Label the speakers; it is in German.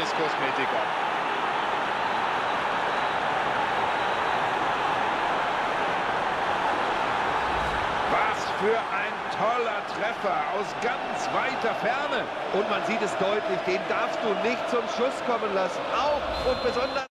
Speaker 1: ist Kosmetika.
Speaker 2: Was für ein toller Treffer aus ganz weiter Ferne. Und man sieht es deutlich, den darfst du nicht zum Schuss kommen lassen. Auch und besonders...